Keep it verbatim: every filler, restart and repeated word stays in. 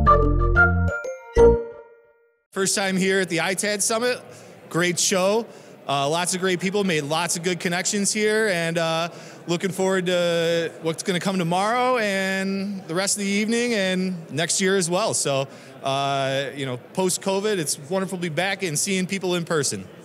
First time here at the I T A D Summit. Great show. Uh, lots of great people, made lots of good connections here, and uh, looking forward to what's going to come tomorrow and the rest of the evening and next year as well. So, uh, you know, post-COVID, it's wonderful to be back and seeing people in person.